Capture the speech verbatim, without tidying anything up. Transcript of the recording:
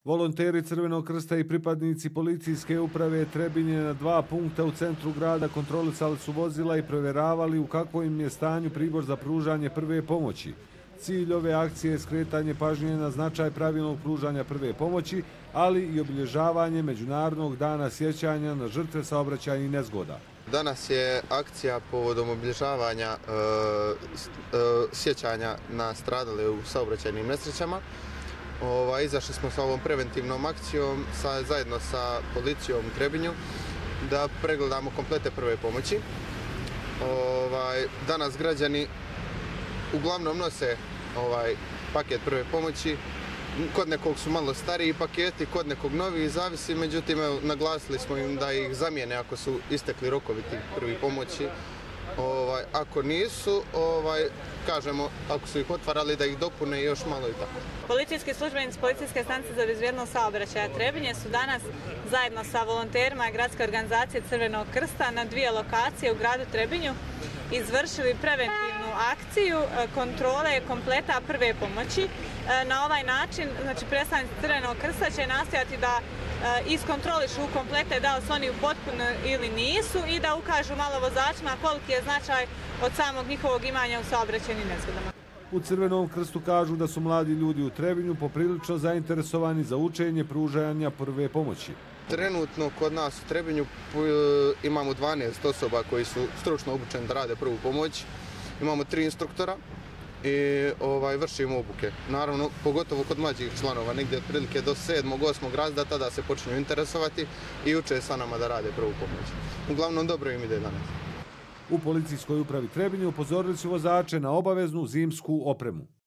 Volonteri Crvenog krsta i pripadnici policijske uprave Trebinje na dva punkta u centru grada kontrolisali su vozila i provjeravali u kakvom je stanju pribor za pružanje prve pomoći. Cilj ove akcije je skretanje pažnje na značaj pravilnog pružanja prve pomoći, ali i obilježavanje Međunarodnog dana sjećanja na žrtve saobraćajnih nezgoda. Danas je akcija povodom obilježavanja e, e, sjećanja na stradale u saobraćajnim nesrećama. Ovaj, izašli smo sa ovom preventivnom akcijom sa, zajedno sa policijom u Trebinju da pregledamo komplete prve pomoći. Ovaj, danas građani uglavnom nose ovaj paket prve pomoći. Kod nekog su malo stariji paketi, kod nekog novi, zavisi, međutim evo, naglasili smo im da ih zamijene ako su istekli rokovi tih prvih pomoći. Ovaj, ako nisu, ovaj, kažemo, ako su ih otvarali da ih dopune još malo i tako. Policijski službenici Policijske stanice za bezbjednost saobraćaja Trebinje su danas zajedno sa volonterima Gradske organizacije Crvenog krsta na dvije lokacije u gradu Trebinju izvršili preventivnu akciju kontrole kompleta prve pomoći. Na ovaj način, znači, predstavnici Crvenog krsta će nastojati da iskontrolišu komplete da li su oni potpuno ili nisu i da ukažu malo vozačima koliki je značaj od samog njihovog imanja u saobraćajnim nezgodama. U Crvenom krstu kažu da su mladi ljudi u Trebinju poprilično zainteresovani za učenje pružanja prve pomoći. Trenutno kod nas u Trebinju imamo dvanaest osoba koji su stručno obučeni da rade prvu pomoć. Imamo tri instruktora i ovaj, vršimo obuke. Naravno, pogotovo kod mlađih članova, negdje otprilike do sedmog, osmog razreda, tada se počinju interesovati i uče sa nama da rade prvu pomoć. Uglavnom, dobro im ide danas. U policijskoj upravi Trebinje upozorili su vozače na obaveznu zimsku opremu.